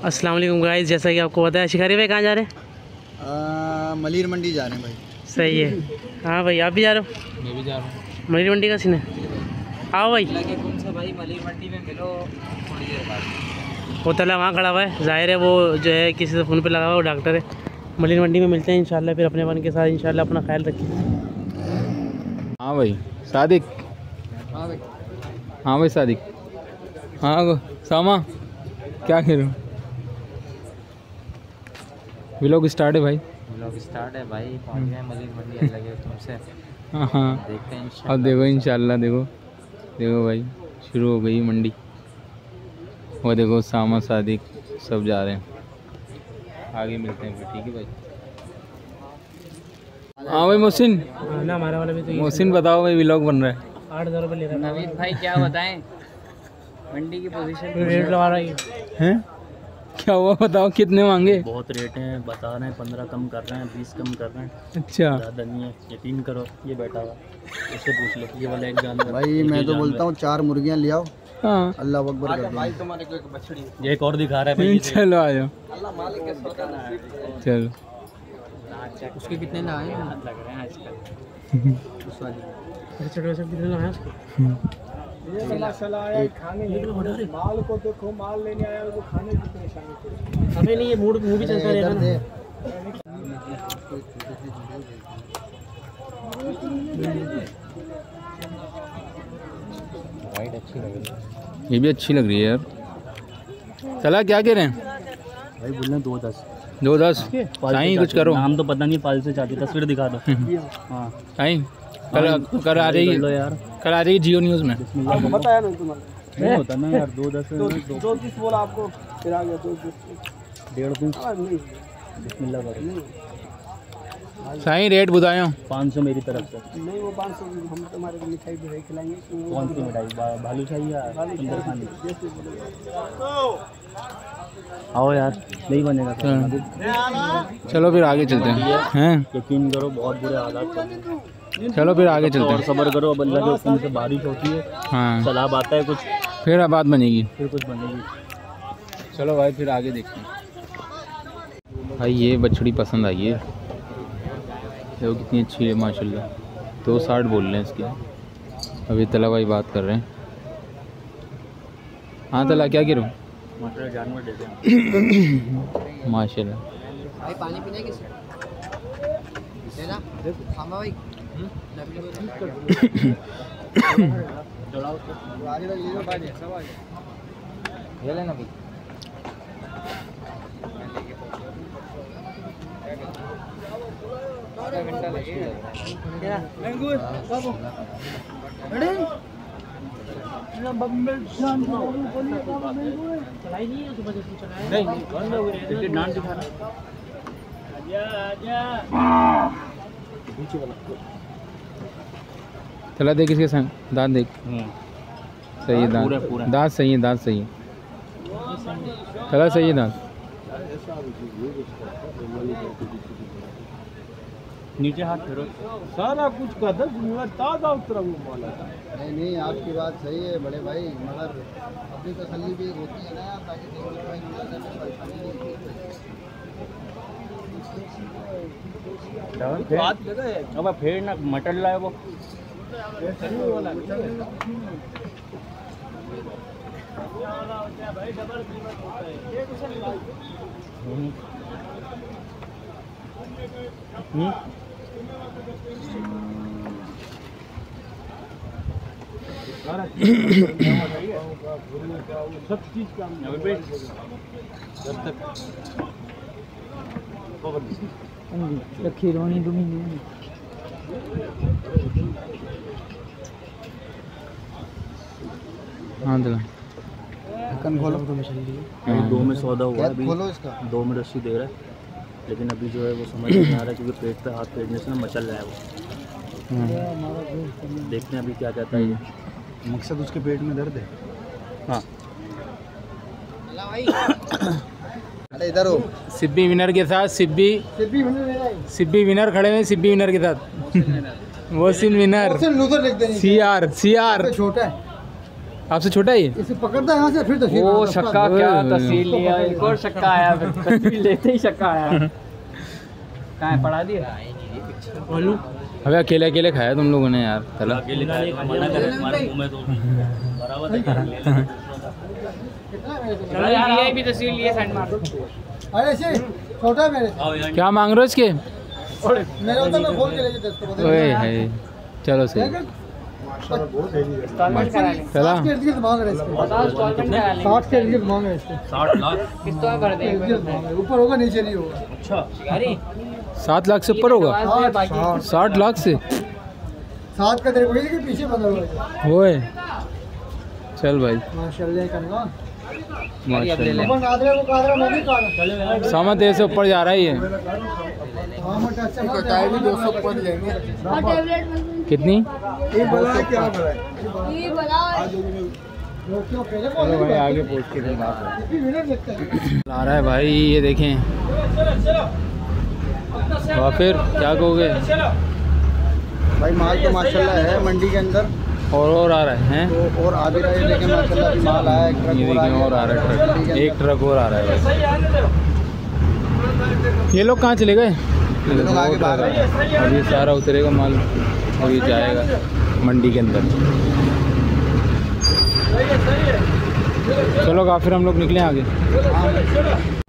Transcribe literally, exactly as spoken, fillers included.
अस्सलाम वालेकुम गाइस, जैसा कि आपको पता है शिकारी भाई कहाँ जा रहे हैं? मलिर मंडी जा रहे हैं भाई। सही है। हाँ भाई, आप भी जा रहे हो? मैं भी जा रहा हूँ। मलिर मंडी का सीन है। आओ भाई। कौन सा भाई मलिर मंडी में मिलो थोड़ी देर बाद। वो तला वहाँ खड़ा हुआ है, जाहिर है वो जो है किसी से फ़ोन पे लगा हुआ, वो डॉक्टर है। मलिर मंडी में मिलते हैं इंशाल्लाह, फिर अपने मन के साथ इंशाल्लाह। अपना ख्याल रखिए। हाँ भाई सादिक। हाँ भाई। हाँ भाई सादिक। हाँ सामा क्या कह रहे हो? व्लॉग स्टार्ट है भाई। व्लॉग स्टार्ट है भाई। पहुँच गए मलिर मंडी, लगे तुमसे। हाँ हाँ देखते हैं अब देखो इंशाल्लाह। देखो देखो भाई शुरू हो गई मंडी। वो देखो सामा सादिक सब जा रहे हैं। आगे मिलते हैं फिर, ठीक है भाई। हाँ भाई मोहसिन। ना हमारा वाला भी तो मोहसिन बताओ भाई, व्लॉग बन रहा है। आठ हज़ार रुपये ले रहा है। नवीन भाई क्या बताएं मंडी की पोजीशन रेट लगा रहा है। हैं क्या हुआ बताओ, कितने मांगे? बहुत रेट हैं, बता रहे हैं पंद्रह कम कर रहे हैं, बीस कम कर रहे हैं। अच्छा ज़्यादा नहीं है, यकीन करो। ये बैठा हुआ इससे पूछ लो, ये वाला एक जानवर भाई। मैं तो बोलता हूँ चार मुर्गियाँ ले आओ। हाँ अल्लाह अकबर कर दो। ये एक और दिखा रहा है भाई। चलो आ जाओ। चलो उसके कितने ना आए लग रहे हैं आजकल। माल को देखो, माल लेने आया वो खाने की परेशानी। अबे नहीं, ये मूड मूवी चलता रहेगा ना। वाइट अच्छी लग रही है। ये भी अच्छी लग रही है यार। चला क्या कह रहे हैं भाई बोल रहे हैं दो दस दो दस साईं कुछ करो। नाम तो पता नहीं, पाल से चाहती तस्वीर दिखा दो। हाँ साईं कल कल आ रही लो यार, कल आ रही जियो न्यूज़ में। बताया ना तुम्हारा नहीं होता ना यार। दो दस दो तीस बोला आपको, फिर आ गया दो तीस। डेढ़ तीस नहीं बिस्मिल्लाह करो। साईं रेट बतायो। पाँच सौ मेरी तरफ से। नहीं वो पाँच सौ हम तुम्हारे को मिठाई भी खिलाएंगे। कौन सी मिठाई? भालू चाहिए या सुंदर खानी? आओ यार, नहीं बनेगा तो। चलो फिर आगे चलते हैं। हैं यकीन करो बहुत बुरे हालात चल रहे हैं। चलो फिर आगे चलते और हैं। सब्र करो, अब अल्लाह के हुक्म से बारिश होती है, हाँ सलाब आता है, कुछ फिर अब बात बनेगी। फिर कुछ बनेगी। चलो भाई फिर आगे देखते हैं। भाई ये बछड़ी पसंद आई है, देखो कितनी अच्छी है माशाल्लाह। दो साठ बोल रहे हैं इसके। अभी तला भाई बात कर रहे हैं। हाँ तला क्या कह रहा हूँ? मटर जानवर देते हैं माशाल्लाह। भाई पानी पीना है किसी देना खामा भाई। ये लेना भाई। आधा घंटा लगेगा। क्या मैंगो बाबू अरे ना बम्बे शाम को बोलिए बाबू मैंगो चलाई नहीं है सुबह से चलाया नहीं बंद हो गया। देखिए नाम दिखा रहा। आजा आजा नीचे वाला तला देख इसके संग दांत देख। सही है पूरा दांत। पूरा दांत सही है, दांत सही है। तला सही है दांत। नीचे हाथ फेरो। सारा कुछ का दस ताज़ा उतरा हुआ माल है। नहीं नहीं आपकी बात सही है बड़े भाई, मगर अपनी तसल्ली भी होती है ना ताकि अब फिर ना मटर लाए वो। सब चीज का खीरोनी दुमी हाँ तला ढक्कन खोलो। दो में सौदा हुआ अभी, खोलो इसका। दो में रस्सी दे रहा है, लेकिन अभी जो है वो समझ नहीं आ रहा है क्योंकि पेट पे हाथ फेरने से ना मचल रहा है वो। देखते हैं अभी क्या कहता है ये। मकसद उसके पेट में दर्द है। हाँ अरे इधर हो। सिब्बी विनर के साथ सिब्बी सिब्बी विनर खड़े हैं। सिब्बी विनर के साथ Mohsin winner. C R C R छोटा है आपसे छोटा है ये? इसे पकड़ता है यहाँ से फिर तो वो शक्का क्या तहसील लिया, एक और शक्का आया, फिर तहसील लेते ही शक्का आया। कहाँ है, पढ़ा दिया? बोलूं अबे अकेले अकेले खाया तुम लोगों ने यार तला। चलो यार ये भी तहसील लिए साइड मार दो। अरे से छोटा है मेरे क्या मांग रहे हो इसके? मेरे होता मैं खोल के ले जाता इसको बता। ओए है चलो सही इंस्टॉलमेंट करा लें। चला। साठ के इर्द गिर्द मांग रहे इसको। बताओ इंस्टॉलमेंट करा लें। साठ के इर्द गिर्द मांग रहे इसको। साठ लाख किस्तों में भर इर्द गिर्द मांग देंगे। रहे। ऊपर होगा नीचे नहीं होगा। अच्छा यारी सात लाख से ऊपर होगा? बाकी साठ लाख से? सात का तेरे को ये कि पीछे बंधा हुआ है। ओए चल भाई माशाल्लाह करना। माशाल्लाह। अपन आदरे को कादरा मैं भी कादरा। सामा तेरे से ऊपर जा रहा है ये। हां मत अच्छा टायर भी दो सौ पड़ जाएंगे। कितनी? ये बड़ा है क्या बड़ा है? ये बड़ा है। क्यों पहले चलो भाई आगे पूछ के फिर बात है। कितनी मिनट लगता है? आ रहा है भाई ये देखें। और फिर क्या कहोगे? भाई माल तो माशाल्लाह है मंडी के अंदर। और और आ रहा है हैं? तो और आगे रहे लेकिन माशाल्लाह अभी माल आया एक ट्रक ये देखें और आ रहा है ट्रक, एक ट्रक और आ रहा है भाई। ये लोग कहाँ चले गए? लोग आगे भाग रहे हैं। अब ये सारा उतरेगा माल और ये जाएगा मंडी के अंदर। चलो काफिर हम लोग निकले आगे।